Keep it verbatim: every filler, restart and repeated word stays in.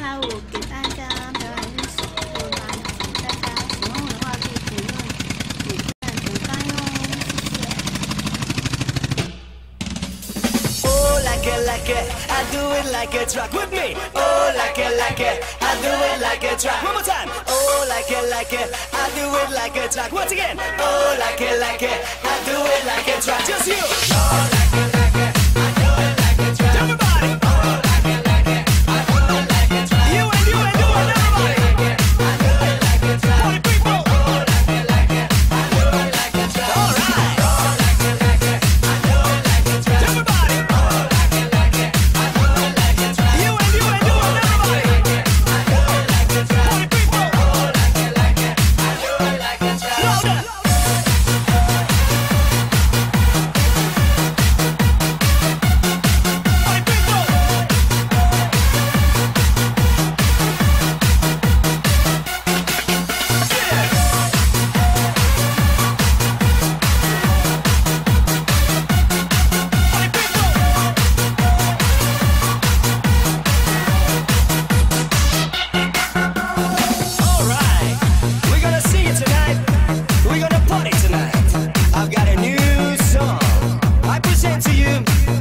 嗨，我给大家表演一首歌吧，大家喜欢我的话可以评论、点赞、转发哟，谢谢。 Oh, like it, like it, I do it like a track with me. Oh, like it, like it, I do it like a track. One more time. Oh, like it, like it, I do it like a track. Once again. Oh, like it, like it, I do it like a track. Just you. Oh, like it, like it, I do it like a track. Everybody. Oh, like it, like it, I do it like a track. You and you and you and everybody. I do it like a track. Party people. Oh, like it, like it, I do it like a track. All right. Oh, like it, like it, I do it like a track. Everybody. I've got a new song I present to you.